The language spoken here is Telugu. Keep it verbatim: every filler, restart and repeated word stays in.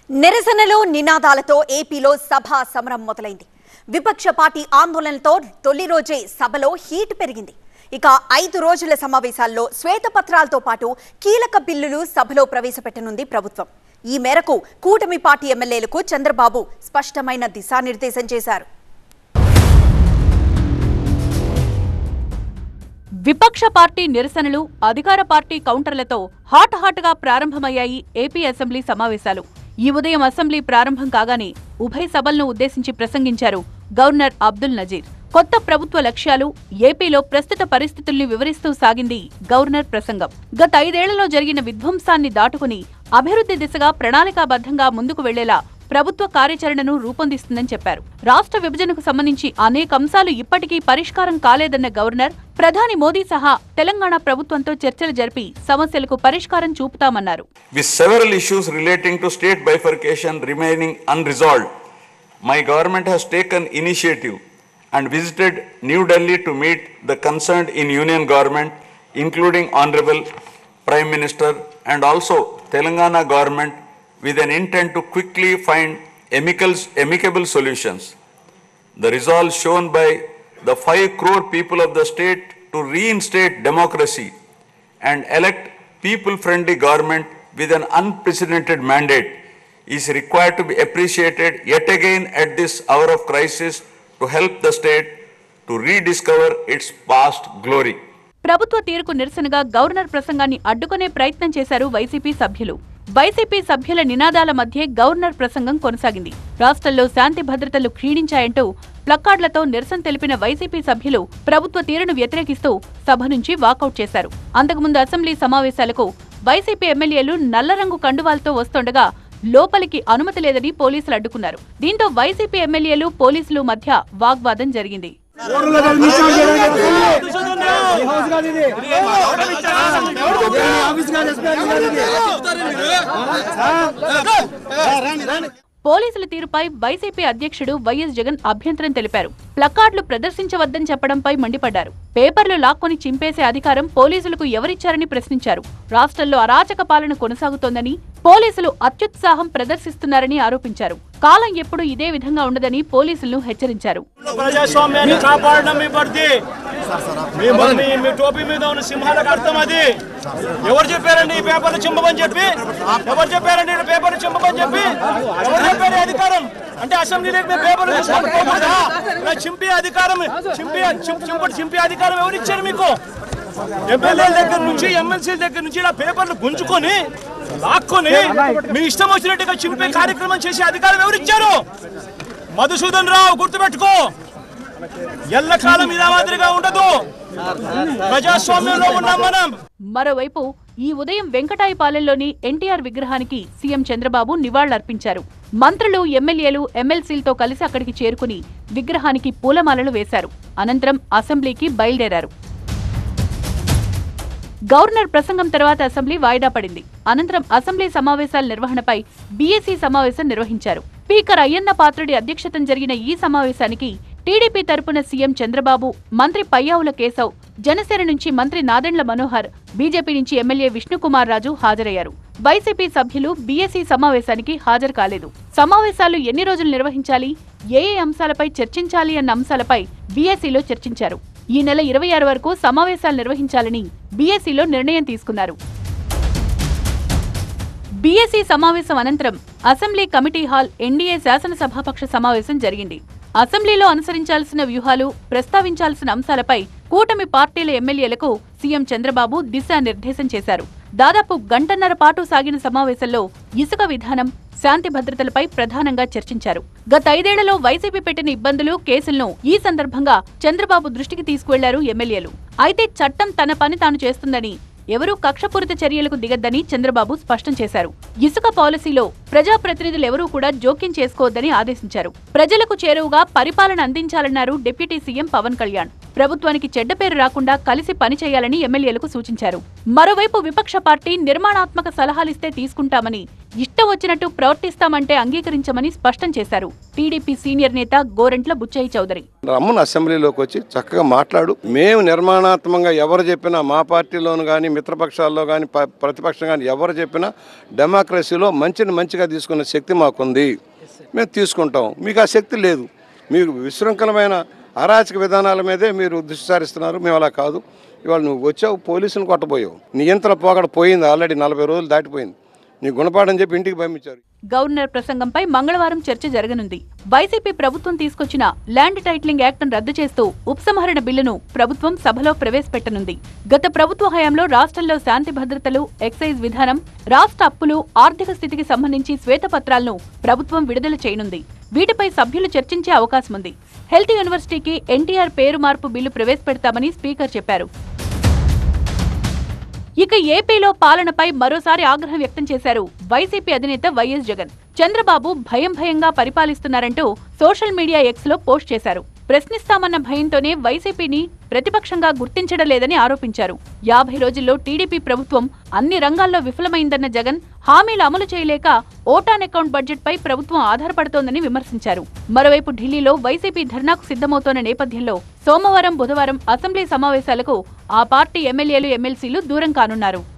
నిరసనలు నినాదాలతో ఏపీలో సభ సమరం మొదలైంది. విపక్ష పార్టీ ఆందోళనలతో తొలి రోజే సభలో హీట్ పెరిగింది. ఇక ఐదు రోజుల సమావేశాల్లో శ్వేతపత్రాలతో పాటు కీలక బిల్లులు సభలో ప్రవేశపెట్టనుంది ప్రభుత్వం. ఈ మేరకు కూటమి పార్టీ ఎమ్మెల్యేలకు చంద్రబాబు స్పష్టమైన దిశానిర్దేశం చేశారు. విపక్ష పార్టీ నిరసనలు, అధికార పార్టీ కౌంటర్లతో హాట్ హాట్ గా ప్రారంభమయ్యాయి ఏపీ అసెంబ్లీ సమావేశాలు. ఈ ఉదయం అసెంబ్లీ ప్రారంభం కాగానే ఉభయ సభలను ఉద్దేశించి ప్రసంగించారు గవర్నర్ అబ్దుల్ నజీర్. కొత్త ప్రభుత్వ లక్ష్యాలు, ఏపీలో ప్రస్తుత పరిస్థితుల్ని వివరిస్తూ సాగింది గవర్నర్ ప్రసంగం. గత ఐదేళ్లలో జరిగిన విధ్వంసాన్ని దాటుకుని అభివృద్ధి దిశగా ప్రణాళికాబద్ధంగా ముందుకు వెళ్లేలా ప్రభుత్వ కార్యాచరణను రూపొందిస్తుందని చెప్పారు. రాష్ట్ర విభజనకు సంబంధించి అనేక అంశాలు ఇప్పటికీ పరిష్కారం కాలేదన్న గవర్నర్ ప్రధాని మోదీ సహా తెలంగాణ ప్రభుత్వంతో చర్చలు జరిపి సమస్యలకు పరిష్కారం చూపుతామన్నారు. With several issues relating to state bifurcation remaining unresolved, my government has taken initiative and visited New Delhi to meet the concerned in union government, including Honorable Prime Minister and also Telangana government, with an intent to quickly find amicable solutions. The resolve shown by the five crore people of the state to reinstate democracy and elect people-friendly government with an unprecedented mandate is required to be appreciated yet again at this hour of crisis to help the state to rediscover its past glory. ప్రభుత్వ తీరుకు నిరసనగా గవర్నర్ ప్రసంగాన్ని అడ్డుకునే ప్రయత్నం చేశారు వైసీపీ సభ్యులు. వైసీపీ సభ్యుల నినాదాల మధ్య గవర్నర్ ప్రసంగం కొనసాగింది. రాష్ట్రంలో శాంతి భద్రతలు క్షీణించాయంటూ ప్లకార్డులతో నిరసన తెలిపిన వైసీపీ సభ్యులు ప్రభుత్వ తీరును వ్యతిరేకిస్తూ సభ నుంచి వాకౌట్ చేశారు. అంతకుముందు అసెంబ్లీ సమావేశాలకు వైసీపీ ఎమ్మెల్యేలు నల్లరంగు కండువాలతో వస్తుండగా లోపలికి అనుమతి లేదని పోలీసులు అడ్డుకున్నారు. దీంతో వైసీపీ ఎమ్మెల్యేలు పోలీసులు మధ్య వాగ్వాదం జరిగింది. పోలీసుల తీరుపై వైసీపీ అధ్యక్షుడు వైఎస్ జగన్ అభ్యంతరం తెలిపారు. ప్లకార్డులు ప్రదర్శించవద్దని చెప్పడంపై మండిపడ్డారు. పేపర్లు లాక్కొని చింపేసే అధికారం పోలీసులకు ఎవరిచ్చారని ప్రశ్నించారు. రాష్ట్రంలో అరాచక పాలన కొనసాగుతోందని, పోలీసులు అత్యుత్సాహం ప్రదర్శిస్తున్నారని ఆరోపించారు. కాలం ఎప్పుడు ఇదే విధంగా ఉండదని పోలీసులను హెచ్చరించారు. ప్రజాస్వామ్యాన్ని కాపాడడం మీ పరిధి. మీ టోపీ మీద ఉన్న సింహాలకు అర్థం అది. ఎవరు చెప్పారండి ఈ పేపర్లు చింపమని చెప్పి? ఎవరు చెప్పారండి పేపర్లు చింపమని చెప్పి? ఎవరు చెప్పారు అధికారం? అంటే అసెంబ్లీలోకి మేము పేపర్లు చింపే అధికారం చింపి చింపటి చింపే అధికారం ఎవరు ఇచ్చారు మీకు? ఎమ్మెల్యేల దగ్గర నుంచి ఎమ్మెల్సీల దగ్గర నుంచి ఇలా పేపర్లు గుంజుకొని లాక్కొని మీ ఇష్టం వచ్చినట్టుగా చింపే కార్యక్రమం చేసే అధికారం ఎవరు ఇచ్చారు? మధుసూదన్ రావు, గుర్తుపెట్టుకో, ఎల్లకాలం ఇదే మాదిరిగా ఉండదు. ప్రజాస్వామ్యంలో ఉన్నాం మనం. మరోవైపు ఈ ఉదయం వెంకటాయపాలెంలోని ఎన్టీఆర్ విగ్రహానికి సీఎం చంద్రబాబు నివాళులర్పించారు. మంత్రులు, ఎమ్మెల్యేలు, ఎమ్మెల్సీలతో కలిసి అక్కడికి చేరుకుని విగ్రహానికి పూలమాలలు వేశారు. అనంతరం అసెంబ్లీకి బయలుదేరారు. గవర్నర్ ప్రసంగం తర్వాత అసెంబ్లీ వాయిదా పడింది. అనంతరం అసెంబ్లీ సమావేశాల నిర్వహణపై బీఏసీ సమావేశం నిర్వహించారు. స్పీకర్ అయ్యన్న పాత్రుడి అధ్యక్షతన జరిగిన ఈ సమావేశానికి టీడీపీ తరపున సీఎం చంద్రబాబు, మంత్రి పయ్యావుల కేశవ్, జనసేన నుంచి మంత్రి నాదెండ్ల మనోహర్, బీజేపీ నుంచి ఎమ్మెల్యే విష్ణుకుమార్ రాజు హాజరయ్యారు. వైసీపీ సభ్యులు బీఏసీ సమావేశానికి హాజరు కాలేదు. సమావేశాలు ఎన్ని రోజులు నిర్వహించాలి, ఏ ఏ అంశాలపై చర్చించాలి అన్న అంశాలపై బీఏసీలో చర్చించారు. ఈ నెల ఇరవై ఆరు వరకు సమావేశాలు నిర్వహించాలని బీఏసీలో నిర్ణయం తీసుకున్నారు. బీఏసీ సమావేశం అనంతరం అసెంబ్లీ కమిటీ హాల్ ఎన్డీఏ శాసనసభాపక్ష సమావేశం జరిగింది. అసెంబ్లీలో అనుసరించాల్సిన వ్యూహాలు, ప్రస్తావించాల్సిన అంశాలపై కూటమి పార్టీల ఎమ్మెల్యేలకు సీఎం చంద్రబాబు దిశానిర్దేశం చేశారు. దాదాపు గంటన్నర పాటు సాగిన సమావేశంలో ఇసుక విధానం, శాంతి భద్రతలపై ప్రధానంగా చర్చించారు. గత ఐదేళ్లలో వైసీపీ పెట్టిన ఇబ్బందులు, కేసులను ఈ సందర్భంగా చంద్రబాబు దృష్టికి తీసుకువెళ్లారు ఎమ్మెల్యేలు. అయితే చట్టం తన పని తాను చేస్తుందని, ఎవరూ కక్షపూరిత చర్యలకు దిగద్దని చంద్రబాబు స్పష్టం చేశారు. ఇసుక పాలసీలో ప్రజాప్రతినిధులెవరూ కూడా జోక్యం చేసుకోవద్దని ఆదేశించారు. ప్రజలకు చేరువుగా పరిపాలన అందించాలన్నారు డిప్యూటీ సీఎం పవన్ కళ్యాణ్. ప్రభుత్వానికి చెడ్డ పేరు రాకుండా కలిసి పనిచేయాలని ఎమ్మెల్యేలకు సూచించారు. మరోవైపు విపక్ష పార్టీ నిర్మాణాత్మక సలహాలిస్తే తీసుకుంటామని, ఇష్టం వచ్చినట్టు ప్రవర్తిస్తామంటే అంగీకరించమని స్పష్టం చేశారు టీడీపీ సీనియర్ నేత గోరంట్ల బుచ్చయ్య చౌదరి. రమ్మను అసెంబ్లీలోకి వచ్చి చక్కగా మాట్లాడు. మేము నిర్మాణాత్మకంగా ఎవరు చెప్పినా, మా పార్టీలోను కానీ మిత్రపక్షాల్లో కానీ ప్రతిపక్షం కానీ ఎవరు చెప్పినా డెమోక్రసీలో మంచిని మంచిగా తీసుకునే శక్తి మాకుంది. మేము తీసుకుంటాం. మీకు ఆ శక్తి లేదు. మీరు విశృంఖలమైన అరాచక విధానాల మీదే మీరు దృష్టి సారిస్తున్నారు. మేము అలా కాదు. ఇవాళ నువ్వు వచ్చావు, పోలీసులు కొట్టబోయావు. నియంత్రణ పోకడ పోయింది. ఆల్రెడీ నలభై రోజులు దాటిపోయింది. నీ గుణపాఠం చెప్పి ఇంటికి పంపించారు. గవర్నర్ ప్రసంగంపై మంగళవారం చర్చ జరగనుంది. వైసీపీ ప్రభుత్వం తీసుకొచ్చిన ల్యాండ్ టైటిలింగ్ యాక్ట్ను రద్దు చేస్తూ ఉపసంహరణ బిల్లును ప్రభుత్వం సభలో ప్రవేశపెట్టనుంది. గత ప్రభుత్వ హయాంలో రాష్ట్రంలో శాంతి భద్రతలు, ఎక్సైజ్ విధానం, రాష్ట్ర అప్పులు, ఆర్థిక స్థితికి సంబంధించి శ్వేతపత్రాలను ప్రభుత్వం విడుదల చేయనుంది. వీటిపై సభ్యులు చర్చించే అవకాశం ఉంది. హెల్త్ యూనివర్సిటీకి ఎన్టీఆర్ పేరు మార్పు బిల్లు ప్రవేశపెడతామని స్పీకర్ చెప్పారు. ఇక ఏపీలో పాలనపై మరోసారి ఆగ్రహం వ్యక్తం చేశారు వైసీపీ అధినేత వైఎస్ జగన్. చంద్రబాబు భయం భయంగా పరిపాలిస్తున్నారంటూ సోషల్ మీడియా ఎక్స్ లో పోస్ట్ చేశారు. ప్రశ్నిస్తామన్న భయంతోనే వైసీపీని ప్రతిపక్షంగా గుర్తించడం లేదని ఆరోపించారు. యాభై రోజుల్లో టీడీపీ ప్రభుత్వం అన్ని రంగాల్లో విఫలమైందన్న జగన్ హామీలు అమలు చేయలేక ఓటాన్ అకౌంట్ బడ్జెట్ పై ప్రభుత్వం ఆధారపడుతోందని విమర్శించారు. మరోవైపు ఢిల్లీలో వైసీపీ ధర్నాకు సిద్ధమవుతోన్న నేపథ్యంలో సోమవారం, బుధవారం అసెంబ్లీ సమావేశాలకు ఆ పార్టీ ఎమ్మెల్యేలు, ఎమ్మెల్సీలు దూరం కానున్నారు.